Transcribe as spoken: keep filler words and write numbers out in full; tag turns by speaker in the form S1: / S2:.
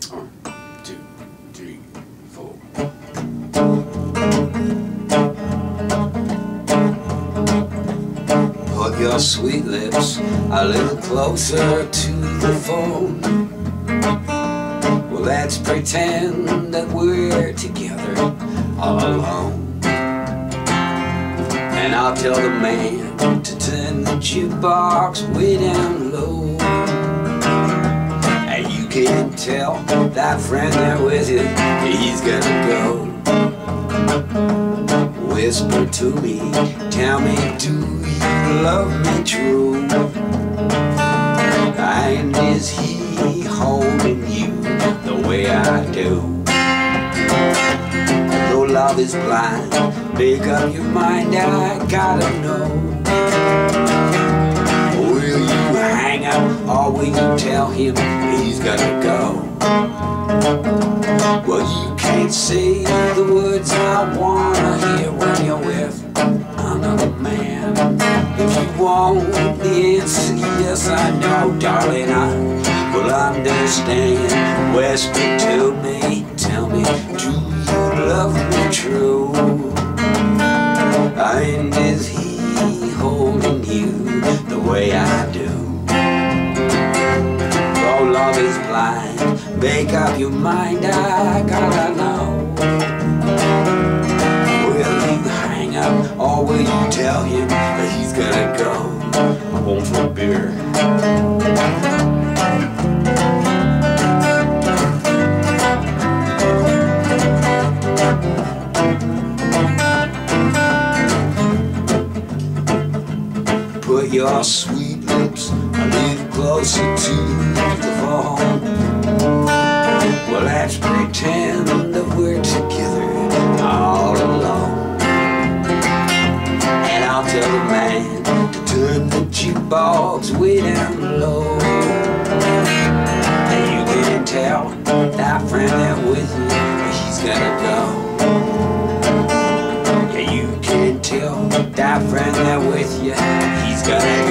S1: One, two, three, four. Put your sweet lips a little closer to the phone. Well, let's pretend that we're together all alone. And I'll tell the man to turn the jukebox way down low. And you can tell that friend there with you, he's gonna go. Whisper to me, tell me, do you love me true? And is he holding you the way I do? Though love is blind, make up your mind, I gotta know. Will you hang up or will you tell him he's gotta go? Well, you can't say the words I wanna hear when you're with another man. If you want the answer, yes I know, darling, I will understand. Whisper to me, tell me, do you love me true? And is he holding you the way I do? Oh, love is blind, make up your mind, I gotta know. Will you hang up or will you tell him that he's gonna go? I'm home for a beer. Put your sweet lips a little closer to the phone. Well, let's pretend that we're together all alone. And I'll tell the man to turn the jukebox way down low. And you can tell that friend there with you, he's gonna go. Yeah, you can tell that friend there with you, he's gonna